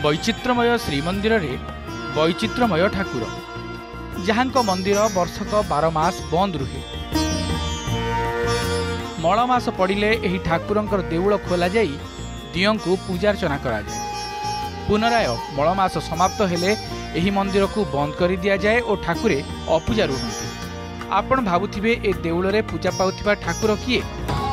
वैचित्रमय श्रीमंदिर रे वैचित्रमय ठाकुर जहाँक मंदिर वर्षक 12 मास बंद रुहे। मलमास पड़िले एही ठाकुरंकर देउल खोला जाई दियों को पूजार्चना करा जाए। पुनराय मलमास समाप्त हेले एही मंदिर को बंद कर दिया जाए और ठाकुरे अपूजा रुहंती। आपण भाबुथिबे ए देउल रे पूजा पाउथिबा ठाकुर किए?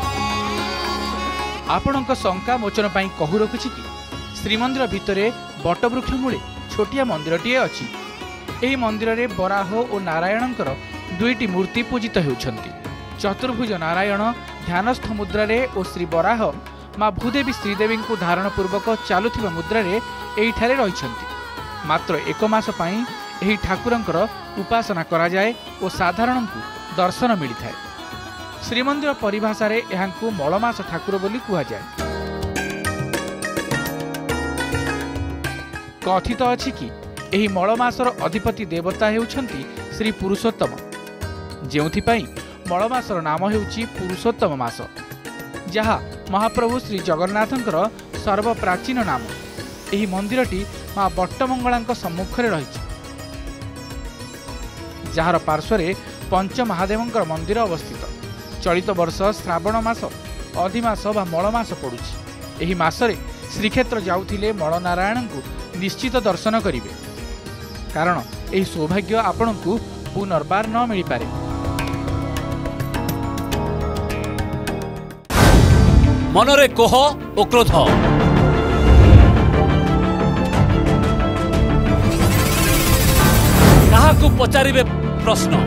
आपणक शंका मोचन पई कहू रखुछि कि श्रीमंदिर भितरे बटवृक्ष मूले छोटिया मंदिरटीए अछि। एही मंदिर रे बराह और नारायणंकर दुईटी मूर्ति पूजित हेउछंती। चतुर्भुज नारायण ध्यानस्थ मुद्रा रे और श्री बराह माँ भूदेवी श्रीदेवी को धारण पूर्वक चलुथिबा मुद्रा रे एहिठारे रहिछंती। मात्र 1 मास पई एही ठाकुरंकर उपासना करा जाए और साधारण को दर्शन मिली थाए। श्रीमंदिर परिभाषा रे एहांकु मलमास ठाकुर बोली कुहा जाए। कथित अछि कि एही मलमासर अधिपति देवता हेउछंती श्री पुरुषोत्तम, जेउथिपई मलमासर नाम हेउछि पुरुषोत्तम मास, जहा महाप्रभु श्री जगन्नाथंकर सर्वप्राचीन नाम। एही मंदिरटी माँ बट्टमंगलांक सम्मुखरे रहिछि, जार पार्श्वरे पंच महादेवंकर मंदिर अवस्थित। चलित वर्ष श्रावण मास अधिमास बा मलमास पड़ुछि। एही मासरे श्रीक्षेत्र जाउथिले मलनारायण को निश्चित दर्शन करिवे, कारण एही सौभाग्य आपनकु पुनर्बार न मिली पारे। मनरे कोह ओ क्रोध, काहाकु पचारिबे प्रश्न,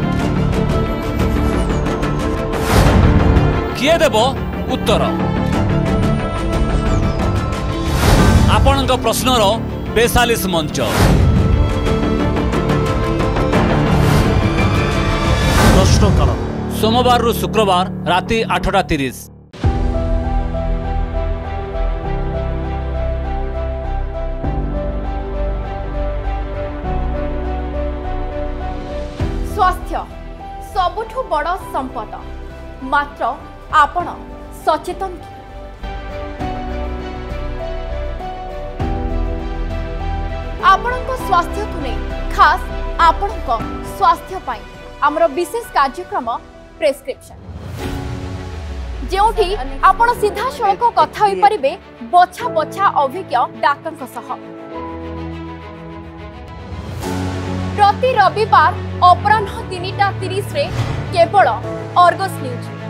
किए देव उत्तर? आपणक प्रश्नर 42 मंच। प्रश्नकाल सोमवार रु शुक्रवार राति 8:30। स्वास्थ्य सबुठु बड़ संपद, मात्र आपण सचेतन कि? आपणक स्वास्थ्य को नहीं, खास आपणक स्वास्थ्य पाई आमर विशेष कार्यक्रम प्रेस्क्रिप्शन, जेउठी आपण सीधा सड़क कथा होई परिबे बछा बछा अभिज्ञ डाक्टर सह। प्रति रविवार अपराह्न 3:30 रे केवल अर्गस न्यूज।